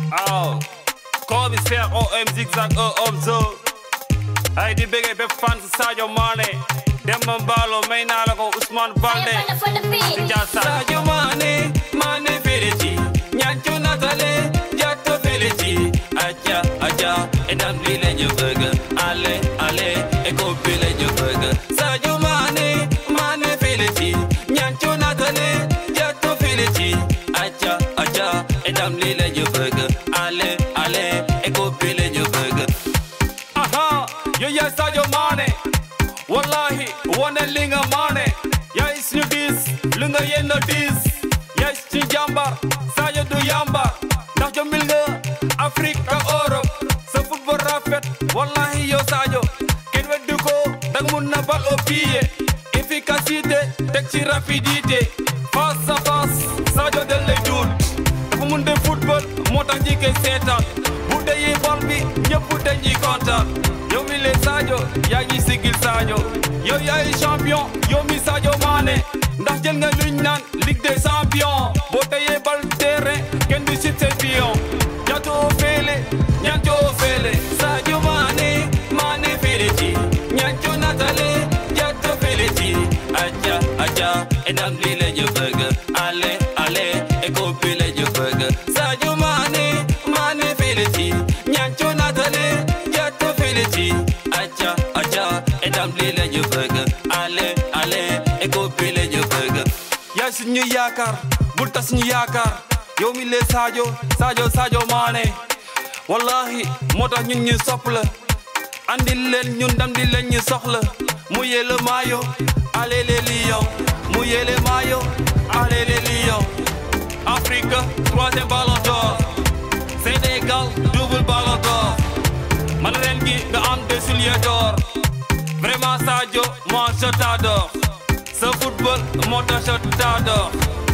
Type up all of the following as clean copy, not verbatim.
Oh, commissaire OM zigzag Omzo. Ay di bëgg bépp fan si Sadio Mané. Demba Mballo may naa la ko Ousmane Baldé. Sadio Mané, Mané Félix, Niancho Natale, Diatta Félix. Aja, aja, ndam li la ñu bëgg. Allez, allez, et copie la ñu bëgg. Sadio Mané, Mané Félix, Niancho Natale, Diatta Félix. Aja, aja, ndam li la ñu bëgg. Allez, allez, et copie la ñu bëgg. Aha, yo ya Sadio Mané. Wallahi, wane li nga maane. Yaay suñu diis, lu nga yenn diis. Yaay suñu jàmbar, Sadio du yàmbar. Ndax jombil nga Afrique ak Europe. Sa football rafet, wallahi yow Sadio. Kenn weddi ko, dang mun na bal au pied. Efficacité, teg ci rapidité. Face à face, Sadio del lay duut. Dafa mun de football, moo tax ñi koy seetaan. Bu deyee bal bi, ñëpp dañuy kontaan. Yow mi le Sadio, yaa ngi sigil Sadio. Yow yaay champion, yow mi Sadio Mané. Ndax jël nga luñ naan Ligue des champions. Boo teyee bal terrain, kenn du sit say pion. Ñaatoo féele, ñaatoo féele. Sadio Mané, Mané Félix, Niancho Natale, Diatta Félix. Aja, aja, ndam li la ñu bëgg. Allez, allez, et copie la ñu bëgg. Sadio Mané, Mané Félix, Niancho Natale, Diatta Félix. Aja, aja, ndam li la ñu bëgg. Allez, allez, et copie la ñu bëgg. Yaay suñu yaakaar, bul tas suñu yaakaar. Yow mi le Sadio, Sadio Mané. Wallahi, moo tax ñun ñu sopp la. Andil leen ñun ndam di leen ñu soxla. Mouillez le maillot, allez les lions. Mouillez les maillots, allez les lions. Afrique, 3e ballon d'or. Sénégal, double ballon d'or. Man ren gi nga am 2 souliers d'or. Vraiment Sadio, moi je t'adore. Ce football, moi je t'adore.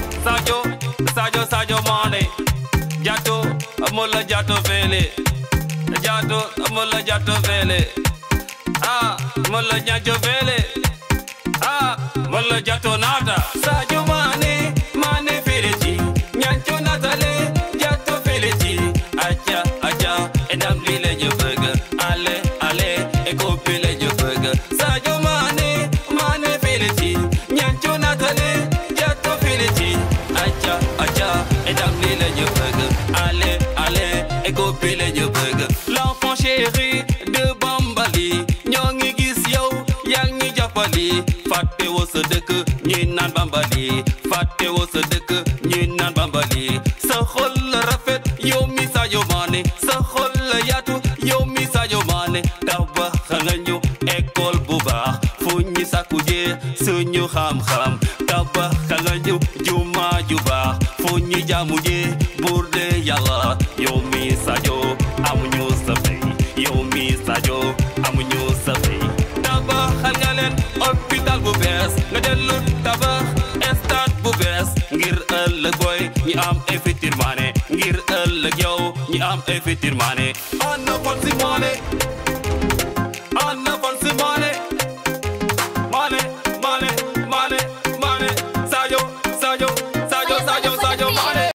Sadio Mané. Diatto, amola Diatta Félix. Diatto, amola Diatta Félix. Ah, mola Niancho Félix. Ah, mola Diatto nata. Sadio Mané, Mané Félix, Niancho Natale, Diatta Félix. Aja, aja, ndam li la ñu bëgg. Allez, allez, et copie la ñu bëgg. Sadio Mané, Mané Félix, Niancho Natale, Diatta Félix. Aja, aja, ndam li la ñu bëgg. Allez, allez, et copie la ñu bëgg. L'enfant chéri de Bambali, ñoo ngi gis yow, yaa ngi jàppali. Fàtte woo sa dëkk, ñi naan Bambali. Fàtte woo sa dëkk, ñi naan Bambali. Sa xol la rafet, yow mi Sadio Mané. Sa xol la yaatu, yow mi Sadio Mané. Tabaxal nga ñu école bu baax, fu ñi sàkku jee suñu xam-xam. Tabaxal nga ñu juma ju baax, fu ñi jaamu jee buur de Yàlla. Yow mi Sadio, amuñu sa fay. Yow mi Sadio, amuñu sa fay. Tabaxal nga leen hôpital bu bees, nga dellu tabax stade bu bees. Ngir ëllëg boy ñi am effectivement ne. Ngir ëllëg yow ñi am effectivement ne. Ana Fati Mané.